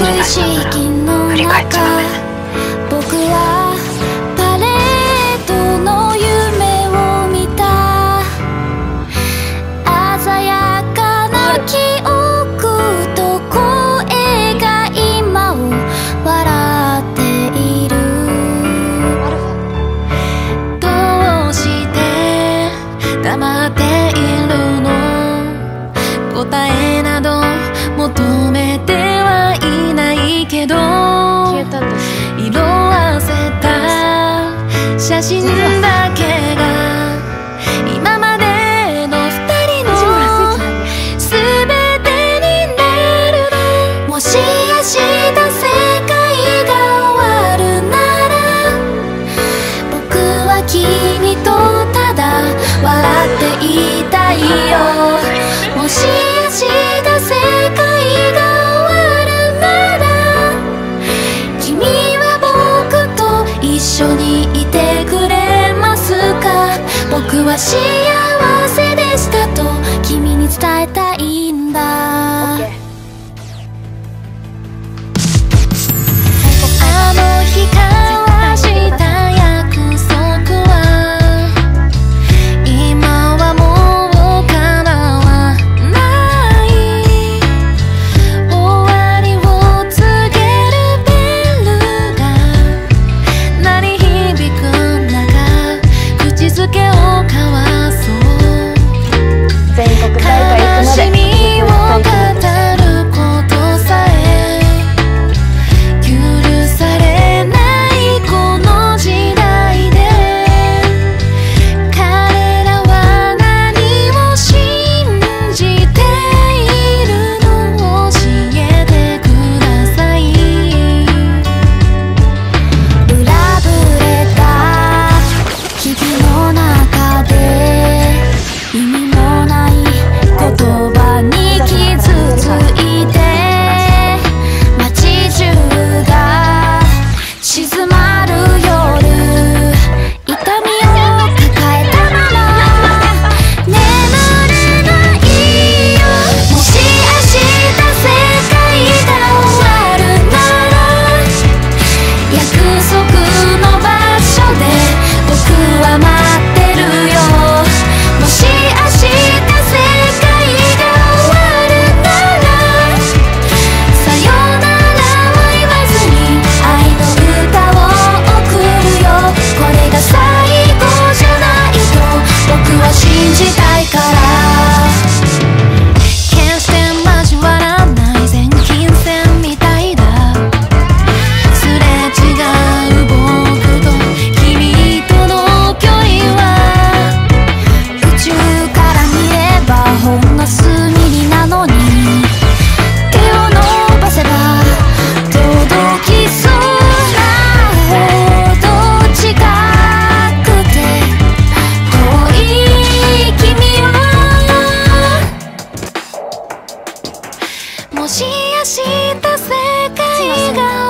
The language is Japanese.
繰り返しちゃうから振り返っちゃうね。 僕はパレードの夢を見た。鮮やかな記憶と声が今を笑っている。 どうして黙っているの？答えなど求めてはいないけど、色あせた写真だけが今までの二人の全てになるの。 もし明日世界が終わるなら、僕は君とただ笑っていたいよ。もし明日世界が終わるなら、君は僕と一緒にいてくれますか？僕は幸せでしたと君に伝えたいんだ。あの日交わした約束は今はもう叶わない。終わりを告げるベルが鳴り響く中、口づけを交わそう。 全国大会行くので悲しみを語ることさえ許されないこの時代で、彼らは何を信じているの？教えてください。裏ぶれた日々の中で意味もない言葉に傷ついて、街中が静まる夜、痛みを抱えたまま眠れないよ。もし明日世界が終わるなら、約束の場所で僕は待ってるよ。もし明日世界が終わるなら、さよならを言わずに愛の歌を送るよ。これが最後じゃないと僕は信じたいから。決して交わらない全金線みたいだ。すれ違う僕と君との距離は、宇宙から見ればほんの数ミリなのに、手を伸ばせば届きそうなほど近くて遠い君を。もし明日世界が